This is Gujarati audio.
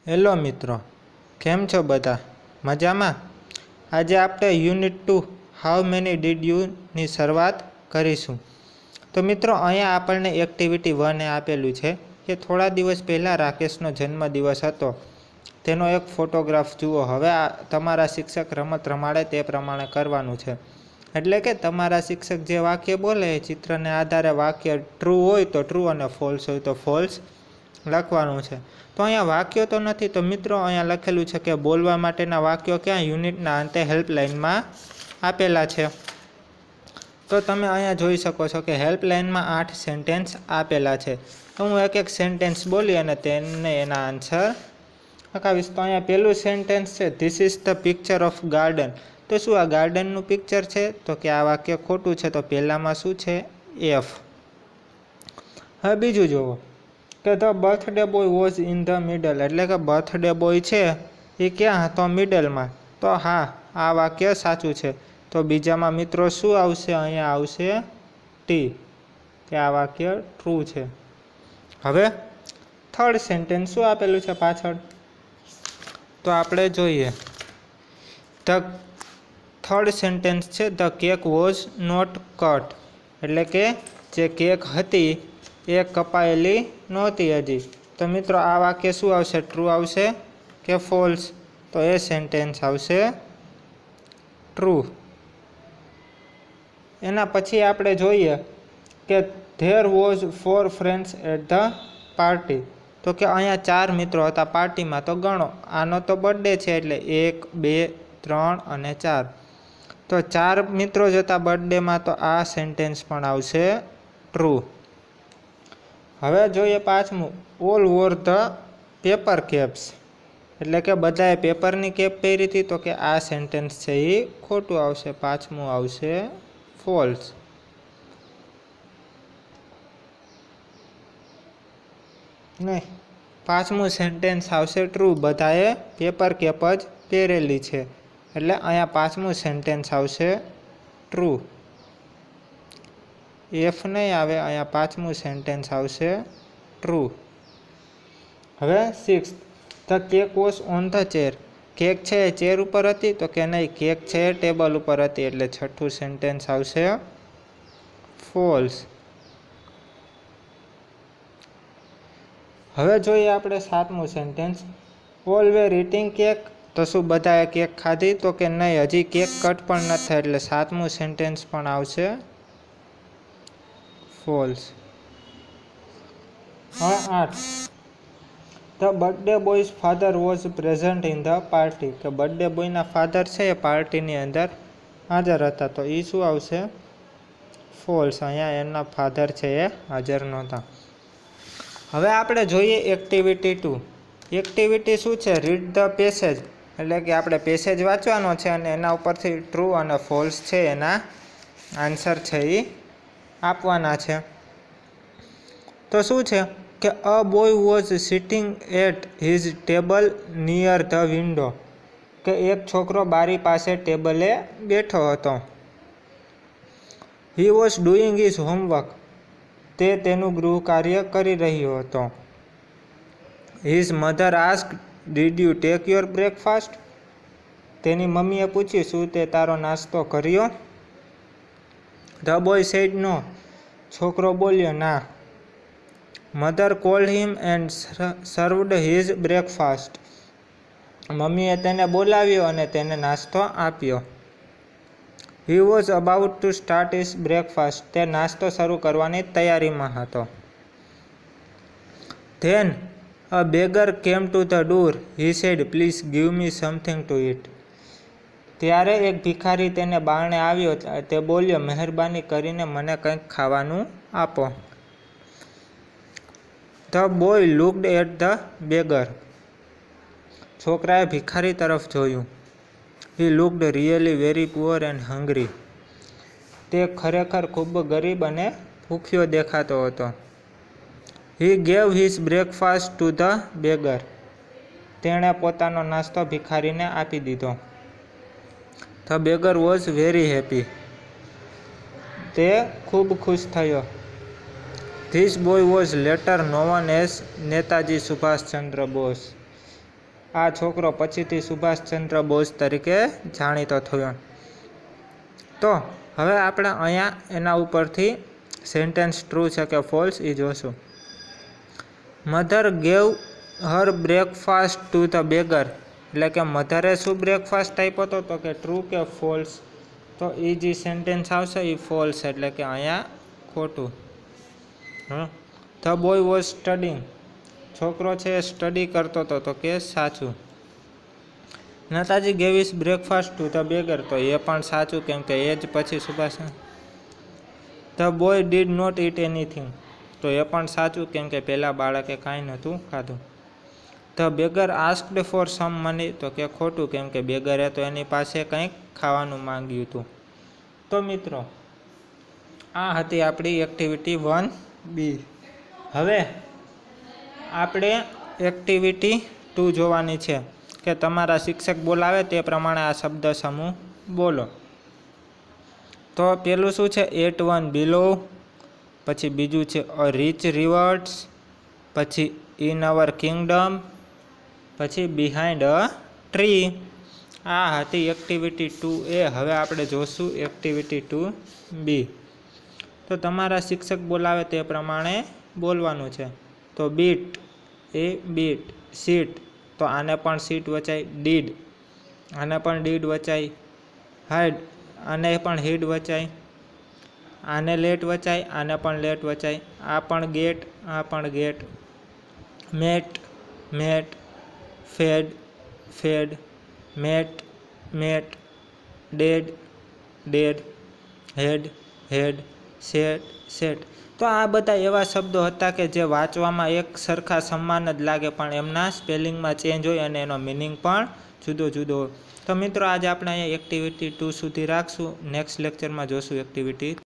હેલો મિત્રો, કેમ છો બધા? મજામાં? આજે આપણે યુનિટ 2 હાઉ મેની ડીડ યુની શરૂઆત કરીશું. તો મિત્રો, અહીંયા આપણને એક્ટિવિટી 1 આપેલું છે કે થોડા દિવસ પહેલાં રાકેશનો જન્મદિવસ હતો, તેનો એક ફોટોગ્રાફ જુઓ. હવે તમારા શિક્ષક રમત રમાડે તે પ્રમાણે કરવાનું છે. એટલે કે તમારા શિક્ષક જે વાક્ય બોલે એ ચિત્રને આધારે વાક્ય ટ્રુ હોય તો ટ્રુ અને ફોલ્સ હોય તો ફોલ્સ લખવાનું છે. તો અહીંયા વાક્યો તો નથી, તો મિત્રો અહીંયા લખેલું છે કે બોલવા માટેના વાક્યો ક્યાં યુનિટના અંતે હેલ્પલાઇનમાં આપેલા છે. તો તમે અહીંયા જોઈ શકો છો કે હેલ્પલાઇનમાં 8 સેન્ટેન્સ આપેલા છે. તો હું એક એક સેન્ટેન્સ બોલી અને તેને એના આન્સર લખાવીશ. તો અહીંયા પહેલું સેન્ટેન્સ છે, this is the picture of garden. તો શું આ ગાર્ડનનું પિક્ચર છે? તો કે આ વાક્ય ખોટું છે. તો પહેલામાં શું છે? એફ. હવે બીજું જુઓ કે the birthday boy was in the middle. એટલે કે બર્થડે બોય છે એ ક્યાં હતો? મિડલમાં. તો હા, આ વાક્ય સાચું છે. તો બીજામાં મિત્રો શું આવશે? અહીંયા આવશે ટી, કે આ વાક્ય ટ્રુ છે. હવે થર્ડ સેન્ટેન્સ શું આપેલું છે પાછળ? તો આપણે જોઈએ. ધ થર્ડ સેન્ટેન્સ છે, the cake was not cut. એટલે કે જે કેક હતી એ કપાયેલી નહોતી હજી. તો મિત્રો આ વાક્ય શું આવશે? ટ્રુ આવશે કે ફોલ્સ? તો એ સેન્ટેન્સ આવશે ટ્રુ. એના પછી આપણે જોઈએ કે there was 4 friends at the party. તો કે અહીંયા 4 મિત્રો હતા પાર્ટીમાં. તો ગણો, આનો તો બર્થડે છે એટલે 1, 2, 3 અને 4. તો 4 મિત્રો જ હતા બર્થડેમાં. તો આ સેન્ટેન્સ પણ આવશે ટ્રુ. હવે જોઈએ પાંચમું, all were the paper caps. એટલે કે બધાએ પેપરની કેપ પહેરી હતી. તો કે આ સેન્ટેન્સ છે એ ખોટું આવશે. પાંચમું આવશે ફોલ્સ. નહીં, પાંચમું સેન્ટેન્સ આવશે ટ્રુ. બધાએ પેપર કેપ જ પહેરેલી છે. એટલે અહીંયા પાંચમું સેન્ટેન્સ આવશે ટ્રુ. એફ નહીં આવે, અહીંયા પાંચમું સેન્ટેન્સ આવશે ટ્રુ. હવે 6th, the cake was on the chair. Cake છે એ ચેર ઉપર હતી? તો કે નહીં, કેક છે એ ટેબલ ઉપર હતી. એટલે છઠ્ઠું સેન્ટેન્સ આવશે ફોલ્સ. હવે જોઈએ આપણે સાતમું sentence, all were eating cake. તો શું બધાએ કેક ખાધી? તો કે નહીં, હજી કેક કટ પણ નથી થાય. એટલે સાતમું સેન્ટેન્સ પણ આવશે ફોલ્સ. હવે 8, the birthday boy's father was present in the party. કે બર્થડે બોયના ફાધર છે એ પાર્ટીની અંદર હાજર હતા. તો એ શું આવશે? ફોલ્સ. અહીંયા એમના ફાધર છે એ હાજર નહોતા. હવે આપણે જોઈએ એક્ટિવિટી 2. એક્ટિવિટી શું છે? Read the passage. એટલે કે આપણે પેસેજ વાંચવાનો છે અને એના ઉપરથી ટ્રુ અને ફોલ્સ છે એના આન્સર છે એ આપવાના છે. તો શું છે કે a boy was sitting at his table near the window. કે એક છોકરો બારી પાસે ટેબલે બેઠો હતો. He was doing his homework. તે તેનું ગૃહ કાર્ય કરી રહ્યો હતો. His mother asked, did you take your breakfast. તેની મમ્મીએ પૂછ્યું, શું તે તારો નાસ્તો કર્યો? The boy said no. છોકરો બોલ્યો, ના. Mother called him and served his breakfast. મમ્મીએ તેને બોલાવ્યો અને તેને નાસ્તો આપ્યો. He was about to start his breakfast. તે નાસ્તો શરૂ કરવાની તૈયારીમાં હતો. Then a beggar came to the door. He said, please give me something to eat. ત્યારે એક ભિખારી તેને બારણે આવ્યો. તે બોલ્યો, મહેરબાની કરીને મને કંઈક ખાવાનું આપો. The boy looked at the beggar. છોકરાએ ભિખારી તરફ જોયું. He looked really very poor and hungry. તે ખરેખર ખૂબ ગરીબ અને ભૂખ્યો દેખાતો હતો. He gave his breakfast to the beggar. તેણે પોતાનો નાસ્તો ભિખારીને આપી દીધો. The beggar was very happy. તે ખૂબ ખુશ થયો. This boy was later known as Netaji Subhashchandra Bose. આ છોકરો પછીથી સુભાષચંદ્ર બોઝ તરીકે જાણીતો થયો. તો હવે આપણે અહીંયા એના ઉપરથી સેન્ટેન્સ ટ્રુ છે કે ફોલ્સ એ જોશું. Mother gave her breakfast to the beggar, એટલે કે મધરે શું બ્રેકફાસ્ટ આપ્યો હતો, તો કે ટ્રુ કે ફોલ્સ. તો એ જે સેન્ટેન્સ આવશે એ ફોલ્સ, એટલે કે અહીંયા ખોટું. ધ બોય વોઝ સ્ટડીંગ, છોકરો છે એ સ્ટડી કરતો હતો, તો કે સાચું. Netaji gave his breakfast to the beggar, તો એ પણ સાચું, કેમ કે એ જ પછી Subhash. The boy did not eat anything, તો એ પણ સાચું, કેમ કે પહેલાં બાળકે કાંઈ નહોતું ખાધું. The beggar asked for some money, તો કે ખોટું, કેમ કે બેગરે તો એની પાસે કંઈક ખાવાનું માંગ્યું હતું. તો મિત્રો આ હતી આપણી એક્ટિવિટી 1B. હવે આપણે એક્ટિવિટી 2 જોવાની છે કે તમારા શિક્ષક બોલાવે તે પ્રમાણે આ શબ્દ સમૂહ બોલો. તો પેલું શું છે, એટ વન બિલો, પછી બીજું છે અ રીચ રિવર્સ, પછી ઇન અવર કિંગડમ, પછી બિહાઇન્ડ અ ટ્રી. આ હતી એક્ટિવિટી 2A. હવે આપણે જોશું એક્ટિવિટી 2B. તો તમારા શિક્ષક બોલાવે તે પ્રમાણે બોલવાનું છે. તો બીટ, એ બીટ. સીટ, તો આને પણ સીટ વચાય. ડીડ, આને પણ ડીડ વચાય. હાઈડ, આને પણ હીડ વચાય. આને લેટ વચાય, આને પણ લેટ વચાય. આ પણ ગેટ, આ પણ get. Met, met. Fed, fed. Met, met. Dead, dead. Head, head. Set, set. તો આ બધા એવા શબ્દો હતા કે જે વાંચવામાં એક સરખા સમાન જ લાગે, પણ એમના સ્પેલિંગમાં ચેન્જ હોય અને એનો મિનિંગ પણ જુદો જુદો હોય. તો મિત્રો આજે આપણે અહીંયા એક્ટિવિટી 2 સુધી રાખશું. નેક્સ્ટ લેક્ચરમાં જોશું એક્ટિવિટી